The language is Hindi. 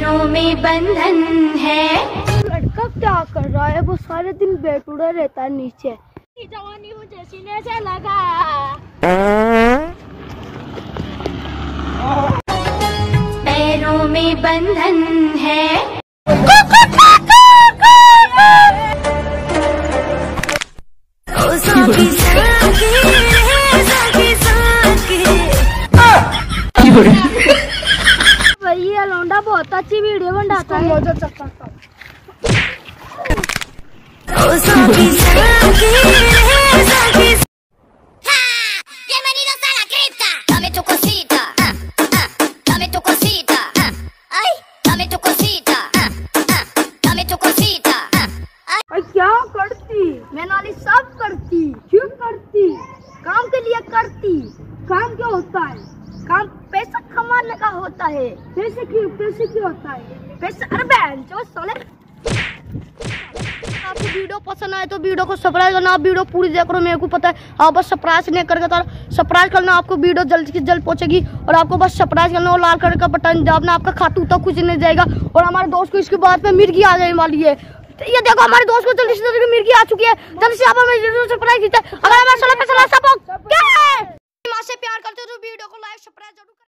पैरों में बंधन है। लड़का क्या कर रहा है? वो सारे दिन बैठा रहता है नीचे। जवानी मुझे सीने से लगा। पैरों में बंधन है। भैया लौंडा बहुत अच्छी वीडियो बनाता है। क्या करती? मैं नाली सब करती। क्यों करती? काम के लिए करती। काम क्या होता है? काम पैसा कमाने का होता है। पैसे क्यों होता है? पैसे अरे बहन जो साले। आपको वीडियो पसंद आए तो वीडियो को सब्सक्राइब करना। आप वीडियो पूरी देखो, मेरे को पता है। आप बस सब्सक्राइब नहीं करके तो सब्सक्राइब करना, आपको वीडियो जल्द से जल्द पहुंचेगी। और आपको बस सब्सक्राइब करना और लाल कलर का बटन दबाना। आपका खातू तक कुछ नहीं जाएगा। और हमारे दोस्त को इसके बाद में मिर्गी आ जाने वाली है। ये देखो हमारे दोस्त को जल्दी से जल्दी मिर्गी आ चुकी है। जल्दी से आप हमें सब्सक्राइब कीजिए। अगर हमारा 16 पे 16 सब क्या है? मां से प्यार करते हो तो वीडियो को लाइक सब्सक्राइब जरूर